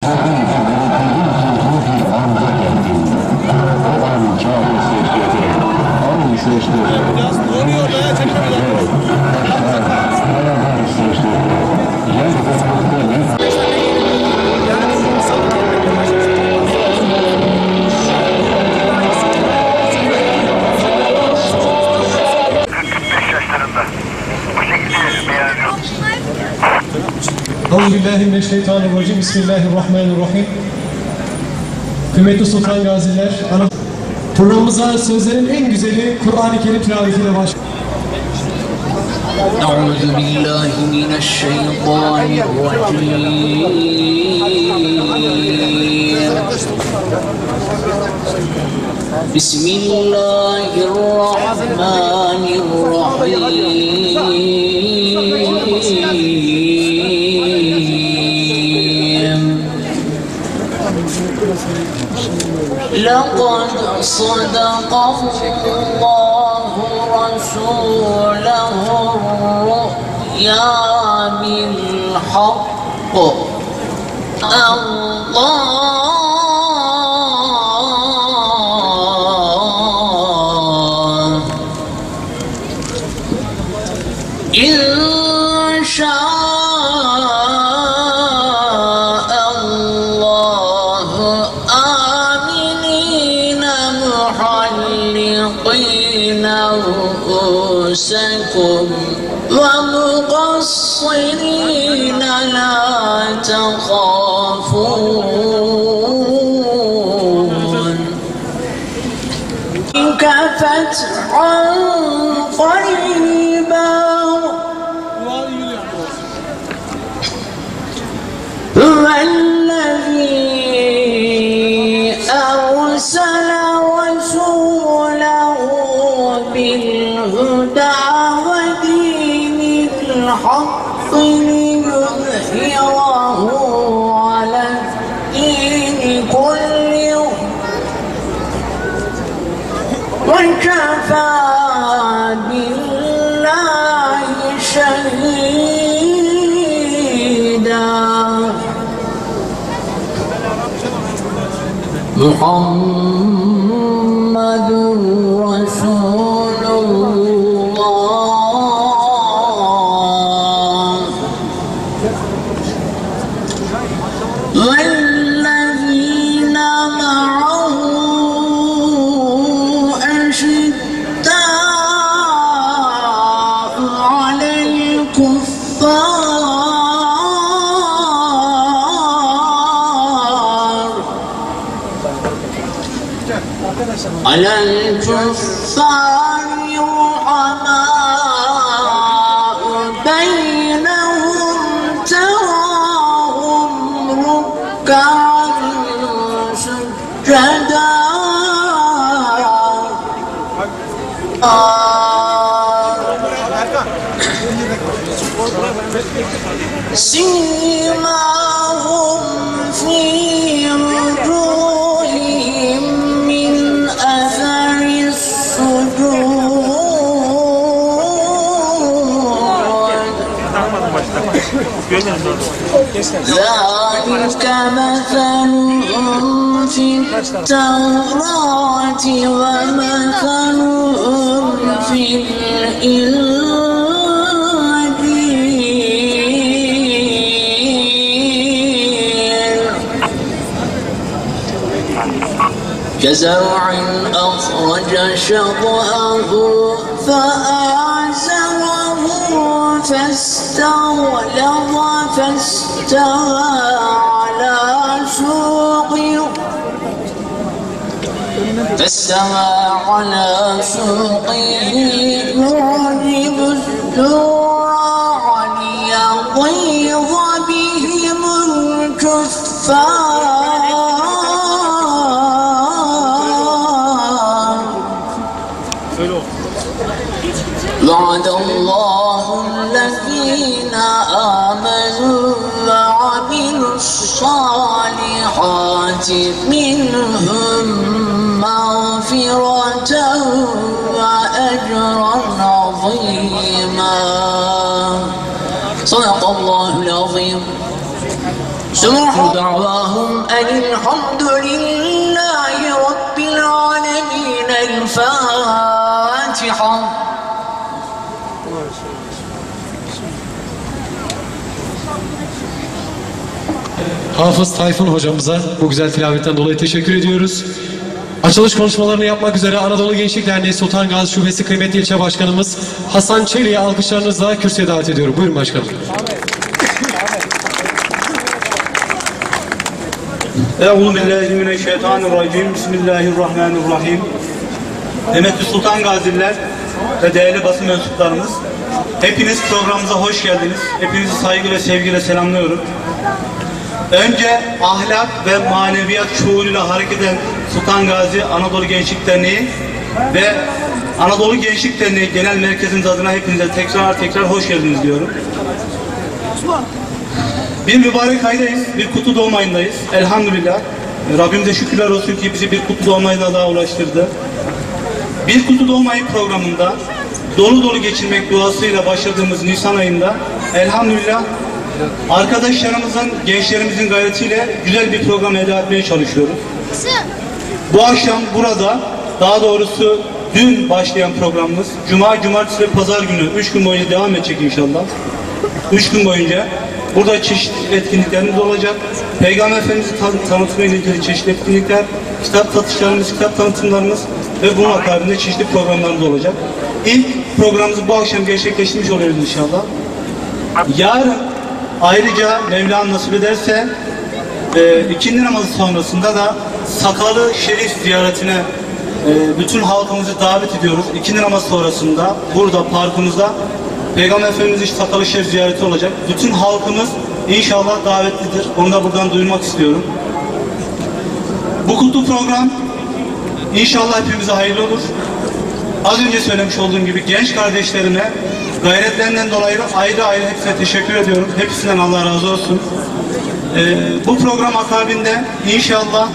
Biraz doğruyor be, çekmeden. Euzubillahimineşşeytanirracim. Bismillahirrahmanirrahim. Kıymetli Sultan Gaziler, programımıza sözlerin en güzeli Kur'an-ı Kerim tilavetiyle başlıyor. Euzubillahimineşşeytanirracim. Bismillahirrahmanirrahim. لقد صدق الله رسوله الرؤيا بالحق الله إن شاء الله آمنين محلقين رؤوسكم ومقصرين لا تخافون فتحا قريبا هو الذي أرسل رسوله بالهدى ودين الحق ليظهره على الدين كله وكفى بالله شهيدا محمد رسول الله والذين معه أشداء على الكفار رحماء بينهم تراهم ركعا سجدا سيماهم في وجوههم من أثر السجود ذلك مثلهم في التوراة ومثلهم في الإنجيل كزرع أخرج شطأه فآزره فاستوى على سوقه يعجب الزراع ليغيظ بهم الكفار وعد الله الذين آمنوا وعملوا الصالحات منهم مغفرة وأجرا عظيما صدق الله العظيم سمع دعواهم الحمد لله رب العالمين. الفاتحة. Hafız Tayfun hocamıza bu güzel tilavetten dolayı teşekkür ediyoruz. Açılış konuşmalarını yapmak üzere Anadolu Gençlik Derneği Sultan Gazi Şubesi kıymetli ilçe başkanımız Hasan Çelik'i alkışlarınızla kürsüye davet ediyorum. Buyurun başkanım. Euzubillahimineşşeytanirracim. Bismillahirrahmanirrahim. Kıymetli Sultan Gaziler ve değerli basın mensuplarımız, hepiniz programımıza hoş geldiniz. Hepinizi saygı ve sevgiyle selamlıyorum. Önce ahlak ve maneviyat şuuruyla hareket eden Sultan Gazi Anadolu Gençlik Derneği ve Anadolu Gençlik Derneği Genel Merkezimiz adına hepinize tekrar hoş geldiniz diyorum. Bir mübarek aydayız, bir kutlu doğum ayındayız. Elhamdülillah. Rabbimize şükürler olsun ki bizi bir kutlu doğum ayına daha ulaştırdı. Bir kutlu doğum ayı programında dolu dolu geçirmek duasıyla başladığımız Nisan ayında elhamdülillah arkadaşlarımızın, gençlerimizin gayretiyle güzel bir program elde etmeye çalışıyoruz. Bu akşam burada, daha doğrusu dün başlayan programımız Cuma, Cumartesi ve Pazar günü 3 gün boyunca devam edecek inşallah. 3 gün boyunca burada çeşitli etkinliklerimiz olacak. Peygamber Efendimiz'i tanıtımıyla ilgili çeşitli etkinlikler, kitap satışlarımız, kitap tanıtımlarımız ve bunun akabinde çeşitli programlarımız olacak. İlk programımızı bu akşam gerçekleştirmiş oluyoruz inşallah. Yarın ayrıca Mevlam nasip ederse ikindi namazı sonrasında da Sakalı Şerif ziyaretine bütün halkımızı davet ediyoruz. İkindi namazı sonrasında burada parkımızda Peygamber Efendimiz'in Sakalı Şerif ziyareti olacak. Bütün halkımız inşallah davetlidir. Onu da buradan duyurmak istiyorum. Bu kutlu program inşallah hepimize hayırlı olur. Az önce söylemiş olduğum gibi genç kardeşlerime gayretlerinden dolayı ayrı ayrı hepsine teşekkür ediyorum. Hepsinden Allah razı olsun. Bu program akabinde inşallah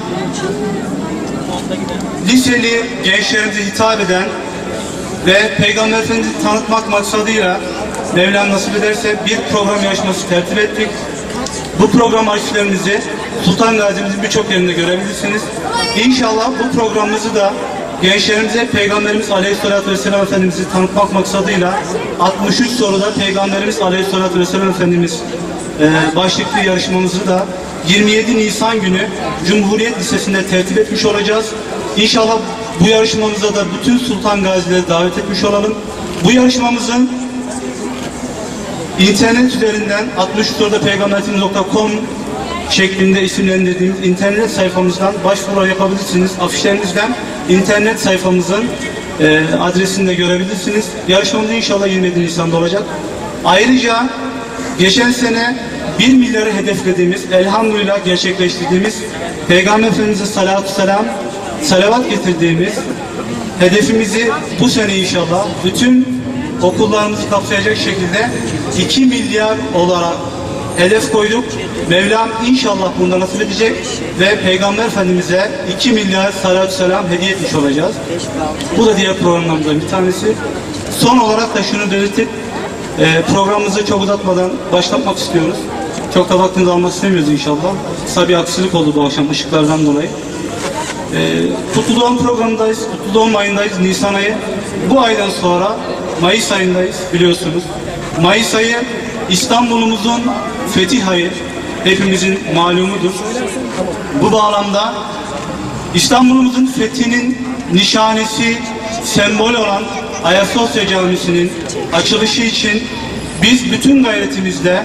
liseli gençlerimize hitap eden ve Peygamber Efendimiz'i tanıtmak maksadıyla Mevlam nasip ederse bir program yarışması tertip ettik. Bu program arşivlerimizi Sultan Gazi'mizin birçok yerinde görebilirsiniz. İnşallah bu programımızı da gençlerimize Peygamberimiz Aleyhisselatü Vesselam Efendimiz'i tanıtmak maksadıyla 63 soruda Peygamberimiz Aleyhisselatü Vesselam Efendimiz başlıklı yarışmamızı da 27 Nisan günü Cumhuriyet Lisesi'nde tertip etmiş olacağız. İnşallah bu yarışmamıza da bütün Sultan Gazileri davet etmiş olalım. Bu yarışmamızın internet üzerinden 63 soruda peygamberimiz.com şeklinde isimlendirdiğimiz internet sayfamızdan başvuru yapabilirsiniz. Afişlerimizden internet sayfamızın adresini de görebilirsiniz. Yarışmamız inşallah 27 Nisan'da olacak. Ayrıca geçen sene 1 milyarı hedeflediğimiz, elhamdülillah gerçekleştirdiğimiz Peygamber Efendimiz'e salavat getirdiğimiz hedefimizi bu sene inşallah bütün okullarımızı kapsayacak şekilde 2 milyar olarak hedef koyduk. Mevlam inşallah bunu nasip edecek ve Peygamber Efendimiz'e 2 milyar salatü selam hediye etmiş olacağız. Bu da diğer programlarımızdan bir tanesi. Son olarak da şunu belirtip programımızı çok uzatmadan başlatmak istiyoruz. Çok da vaktinizi almak istemiyoruz inşallah. Kısa bir aksilik oldu bu akşam ışıklardan dolayı. Kutlu Doğum programındayız. Kutlu Doğum ayındayız. Nisan ayı. Bu aydan sonra Mayıs ayındayız biliyorsunuz. Mayıs ayı İstanbul'umuzun fetih ayı. Hepimizin malumudur. Bu bağlamda İstanbul'umuzun fethinin nişanesi, sembolü olan Ayasofya Camisi'nin açılışı için biz bütün gayretimizle,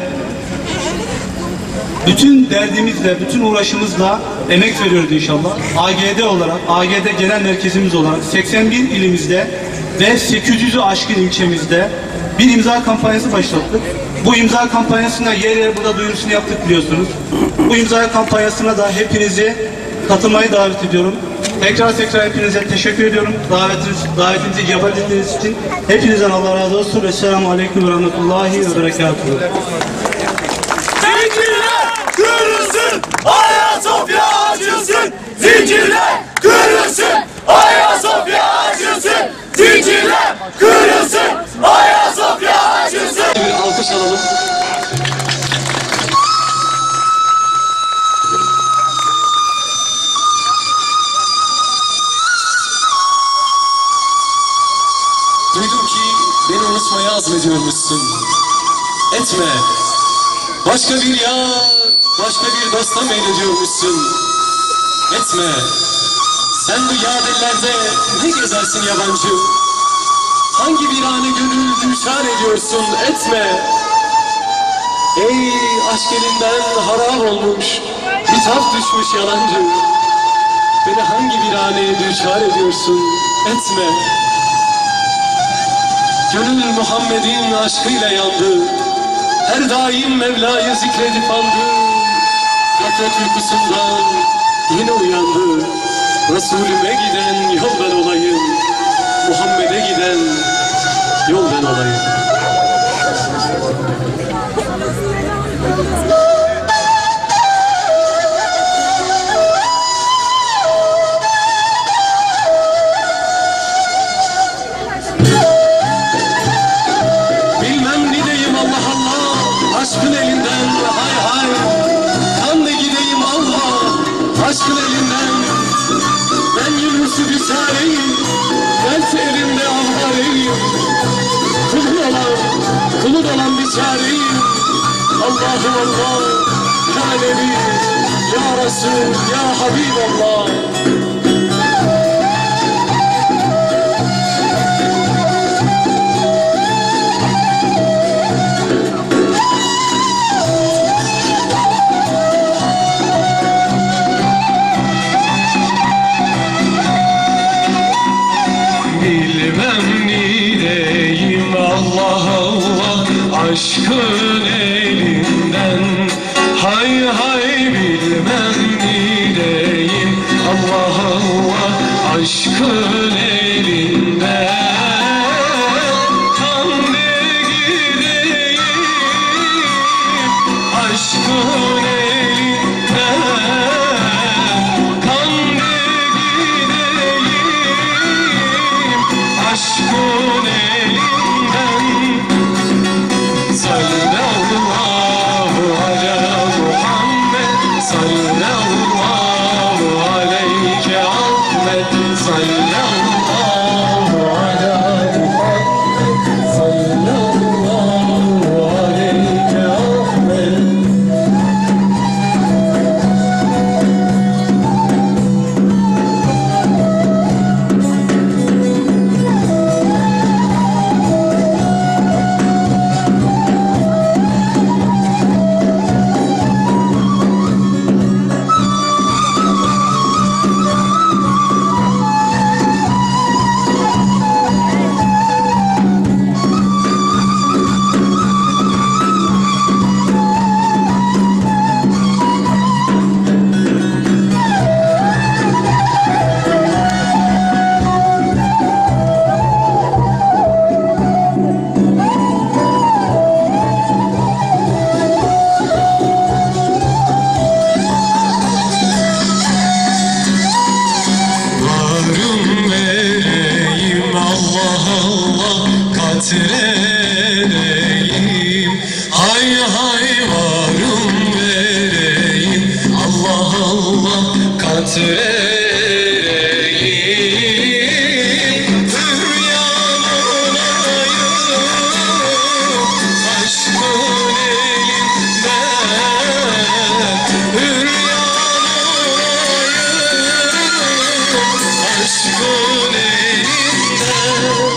bütün derdimizle, bütün uğraşımızla emek veriyoruz inşallah. AGD olarak, AGD Genel Merkezimiz olarak 81 ilimizde ve 800'ü aşkın ilçemizde bir imza kampanyası başlattık. Bu imza kampanyasına yer yer burada duyurusunu yaptık biliyorsunuz. Bu imza kampanyasına da hepinizi katılmayı davet ediyorum. Tekrar hepinize teşekkür ediyorum. Davetinizi icabet ettiğiniz için hepinizden Allah razı olsun. Esselamu Aleyküm ve Rahmetullahi ve Berekatuhu. Zincirler kırılsın, Ayasofya açılsın. Zincirler kırılsın, Ayasofya açılsın. Zincirler kırılsın, Ayasofya açılsın. Alkış alalım. azmediyormuşsun. Etme. Başka bir yar, başka bir dosta meylediyormuşsun. Etme. Sen bu yadillerde ne gezersin yabancı? Hangi bir ane gönül düşar ediyorsun? Etme. Ey aşk elinden harap olmuş, bitap düşmüş yalancı. Beni hangi bir haneye düşar ediyorsun? Etme. Gönül Muhammed'in aşkıyla yandı. Her daim Mevla'yı zikredip andı. Gaflet uykusundan yine uyandı. Resulüme giden yol ben olayım. Muhammed'e giden yol ben olayım. Aşkın elinden hay hay, kan da gideyim Allah, aşkın elinden. Ben Yunus'u düşareyim, dert elimde avhareyim. Kulun olan bir çareyim. Allah'ım Allah, ya Nebi, ya Resul, ya Habiballah. Aşkın elinden hay hay bilmem neyim. Allah Allah aşkın elinden kan ne gideyim. Aşkın elinden kan ne gideyim. Aşkın elinden. Sallallahu ala Muhammed, sallallahu aleyke Ahmet, sallallahu ala Muhammed, sallallahu aleyke Ahmet. Vereyim, hay hay varım vereyim, Allah Allah kat vereyim, hüryan olayım, aşkın elinden, hüryan olayım, aşkın elinden.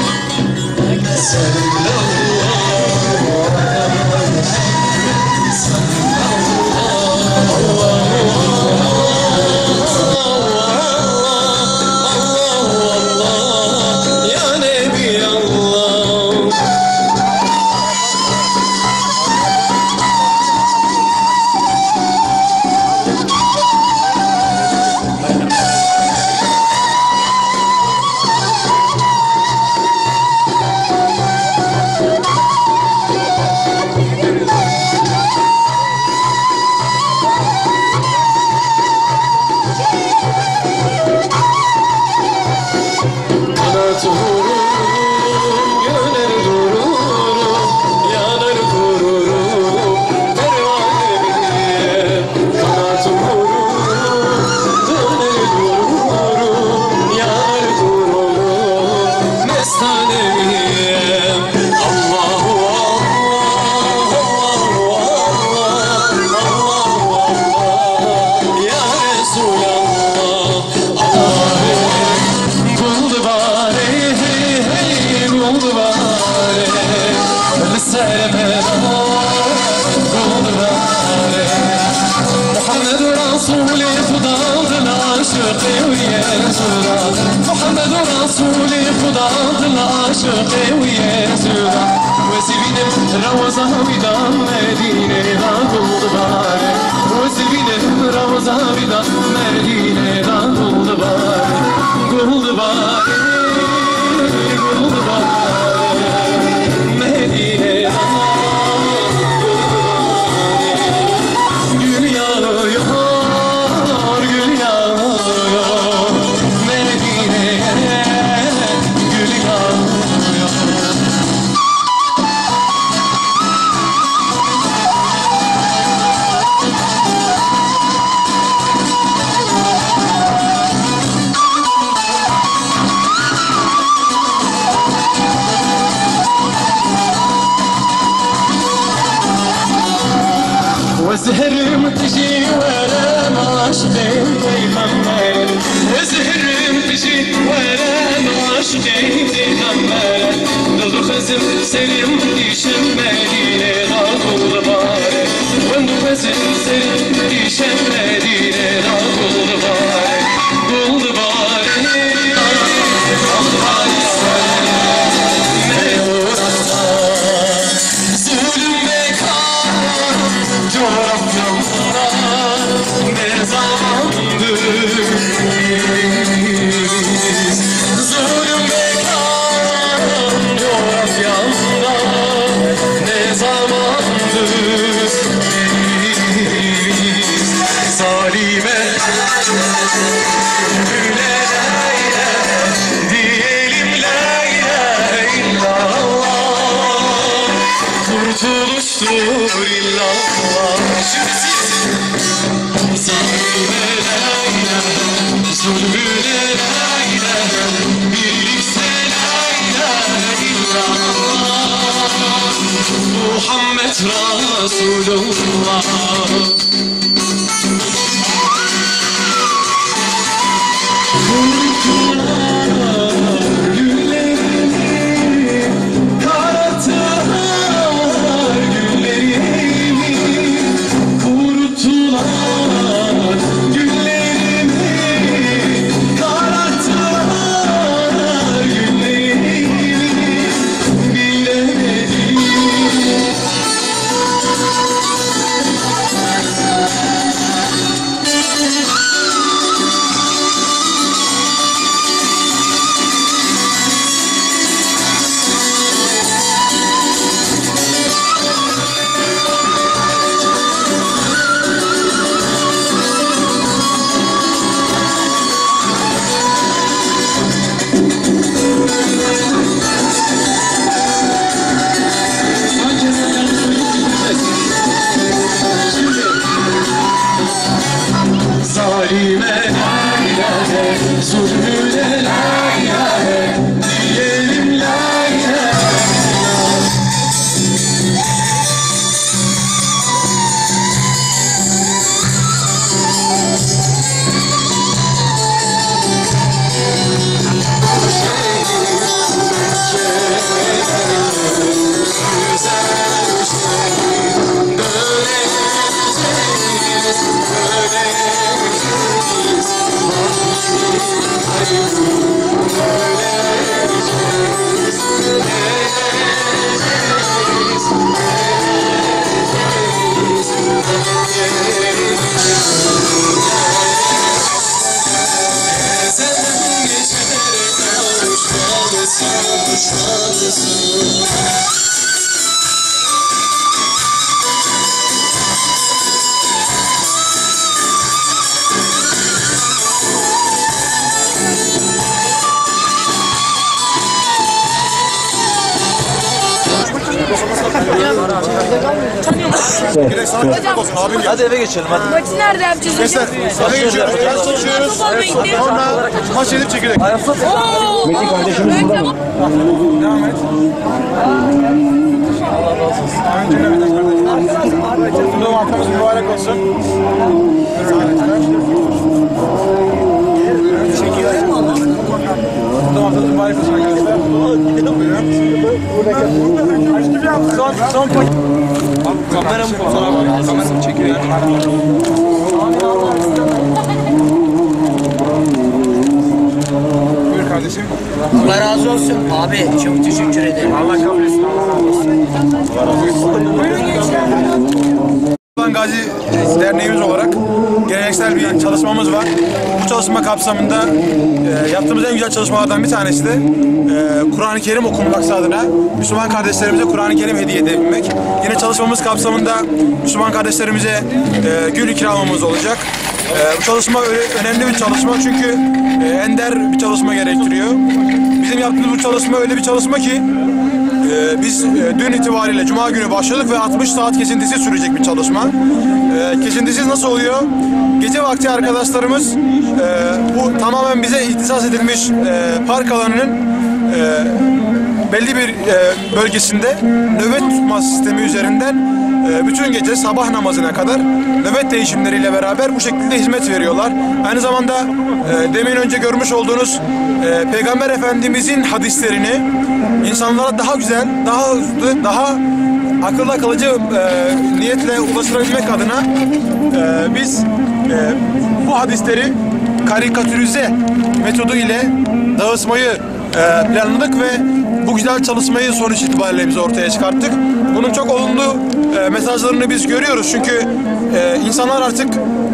رسولي خداdır aşık Yesuda Muhammed Rasuli خداdır aşık Yesuda Vesibinem Ramazan'dan Medine'den buldu bari Vesibinem Ramazan'dan Medine'den buldu bari Buldu bari Buldu bari Medine'den Gül yağıyor Gül yağıyor Medine'ye Gül yağıyor وزهرم تجي ولا معشقي بيغمر وزهرم تجي ولا معشقي بيغمر ضد خزم سلم ديشم مدينة غاطول باري وندو خزم سلم ديشم مدينة غاطول باري قول باري قول باري zulüm bekar coğrafyamda ne zamandır zulüm bekar coğrafyamda ne zamandır zalime güle la ilahe diyelim la ilahe illallah kurtuluştur illallah zalime la ilahe zulmüne la ilahe birlikse la ilahe illallah Muhammed Resulullah zalime la ilahe zulmüne la ilahe diyelim la ilahe Hadi eve geçelim hadi. Maçı nerede yapacağız hocam? Eve geçiyoruz. Sonra maç edip çekirdek. Metin kardeşimiz burada mı? Devam et. Allah razı olsun. Doğum haftamız mübarek olsun. Doğum haftamız mübarek olsun arkadaşlar. Son paket. Kamera mı fotoğraf? Kamera mı çekiyor? Abi çok teşekkür ederim. Allah kabul etsin. Sultan Gazi Derneğimiz olarak geleneksel bir çalışmamız var. Bu çalışma kapsamında yaptığımız en güzel çalışmalardan bir tanesi de Kur'an-ı Kerim okunması adına Müslüman kardeşlerimize Kur'an-ı Kerim hediye edebilmek. Yine çalışmamız kapsamında Müslüman kardeşlerimize gül ikramımız olacak. Bu çalışma önemli bir çalışma çünkü ender bir çalışma gerektiriyor. Bizim yaptığımız bu çalışma öyle bir çalışma ki biz dün itibariyle Cuma günü başladık ve 60 saat kesintisiz sürecek bir çalışma. Kesintisiz nasıl oluyor? Gece vakti arkadaşlarımız bu tamamen bize ihtisas edilmiş park alanının belli bir bölgesinde nöbet tutma sistemi üzerinden bütün gece sabah namazına kadar nöbet değişimleriyle beraber bu şekilde hizmet veriyorlar. Aynı zamanda demin önce görmüş olduğunuz Peygamber Efendimizin hadislerini insanlara daha güzel, daha hızlı, daha akılda kalıcı niyetle ulaştırabilmek adına biz bu hadisleri karikatürize metodu ile dağıtmayı planladık ve bu güzel çalışmayı sonuç itibariyle biz ortaya çıkarttık. Bunun çok olumlu mesajlarını biz görüyoruz çünkü insanlar artık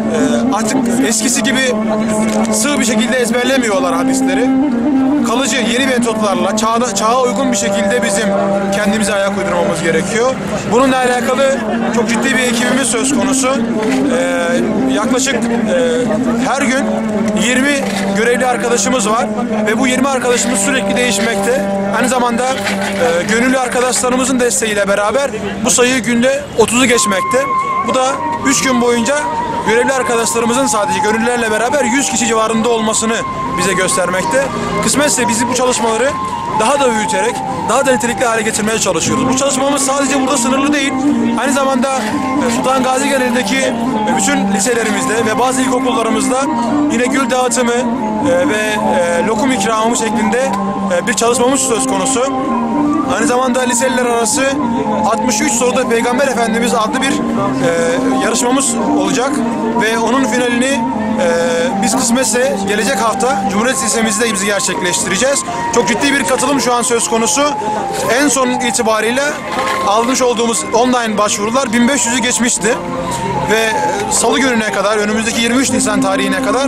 eskisi gibi sığ bir şekilde ezberlemiyorlar hadisleri. Kalıcı yeni metotlarla çağa uygun bir şekilde bizim kendimize ayak uydurmamız gerekiyor. Bununla alakalı çok ciddi bir ekibimiz söz konusu. Yaklaşık her gün 20 görevli arkadaşımız var ve bu 20 arkadaşımız sürekli değişmekte. Aynı zamanda gönüllü arkadaşlarımızın desteğiyle beraber bu sayı günde 30'u geçmekte. Bu da 3 gün boyunca görevli arkadaşlarımızın sadece gönüllülerle beraber 100 kişi civarında olmasını bize göstermekte. Kısmetse bizi bu çalışmaları daha da büyüterek, daha da nitelikli hale getirmeye çalışıyoruz. Bu çalışmamız sadece burada sınırlı değil. Aynı zamanda Sultan Gazi genelindeki bütün liselerimizde ve bazı ilkokullarımızda yine gül dağıtımı ve lokum ikramı şeklinde bir çalışmamız söz konusu. Aynı zamanda liseliler arası 63 soruda Peygamber Efendimiz adlı bir yarışmamız olacak ve onun finalini biz kısmetse gelecek hafta Cumhuriyet Lisemizde bizi gerçekleştireceğiz. Çok ciddi bir katılım şu an söz konusu. En son itibariyle almış olduğumuz online başvurular 1500'ü geçmişti. Ve Salı gününe kadar, önümüzdeki 23 Nisan tarihine kadar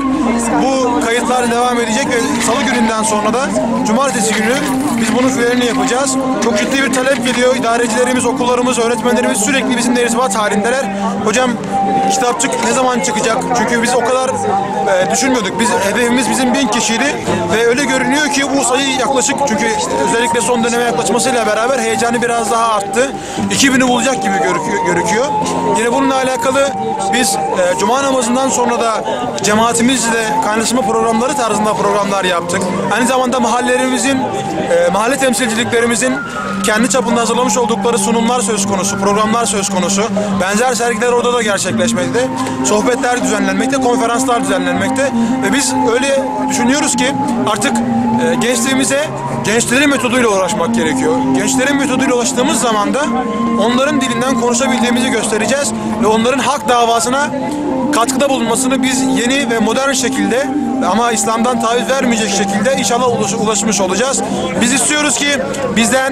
bu kayıtlar devam edecek ve Salı gününden sonra da Cumartesi günü biz bunun finalini yapacağız. Çok ciddi bir talep geliyor. İdarecilerimiz, okullarımız, öğretmenlerimiz sürekli bizimle irtibat halindeler. Hocam kitapçık ne zaman çıkacak? Çünkü biz o kadar düşünmüyorduk. Hedefimiz bizim 1000 kişiydi ve öyle görünüyor ki bu sayı yaklaşık, çünkü özellikle son döneme yaklaşmasıyla beraber heyecanı biraz daha arttı. 2000'i bulacak gibi görüküyor. Yine bununla alakalı biz Cuma namazından sonra da cemaatimizle kaynaşma programları tarzında programlar yaptık. Aynı zamanda mahallelerimizin, mahalle temsilciliklerimizin kendi çapında hazırlamış oldukları sunumlar söz konusu, programlar söz konusu. Benzer sergiler orada da gerçekleşmekte. Sohbetler düzenlenmekte, konferanslar düzenlenmekte ve biz öyle düşünüyoruz ki artık gençliğimize gençlerin metoduyla uğraşmak gerekiyor. Gençlerin metoduyla ulaştığımız zaman da onların dilinden konuşabildiğimizi göstereceğiz ve onların hak davasına katkıda bulunmasını biz yeni ve modern şekilde ama İslam'dan taviz vermeyecek şekilde inşallah ulaşmış olacağız. Biz istiyoruz ki bizden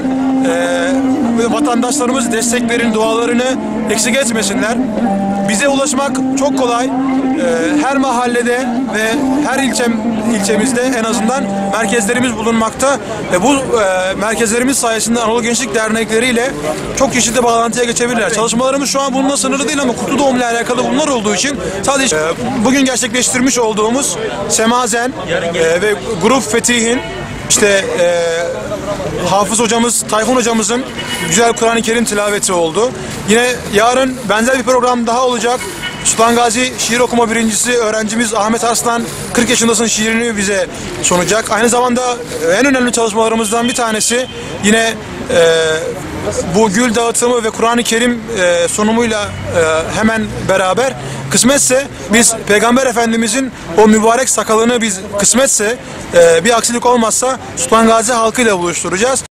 vatandaşlarımız desteklerini, dualarını eksik etmesinler. Bize ulaşmak çok kolay. Her mahallede ve her ilçemizde en azından merkezlerimiz bulunmakta ve bu merkezlerimiz sayesinde Anadolu Gençlik Dernekleri ile çok çeşitli bağlantıya geçebilirler. Çalışmalarımız şu an bununla sınırlı değil ama kutlu doğumla alakalı bunlar olduğu için sadece bugün gerçekleştirmiş olduğumuz Semazen ve Grup Fetih'in Hafız hocamız, Tayfun hocamızın güzel Kur'an-ı Kerim tilaveti oldu. Yine yarın benzer bir program daha olacak. Sultan Gazi şiir okuma birincisi öğrencimiz Ahmet Arslan 40 yaşındasın şiirini bize sunacak. Aynı zamanda en önemli çalışmalarımızdan bir tanesi yine bu gül dağıtımı ve Kur'an-ı Kerim sunumuyla hemen beraber kısmetse biz Peygamber Efendimizin o mübarek sakalını biz kısmetse bir aksilik olmazsa Sultan Gazi halkıyla buluşturacağız.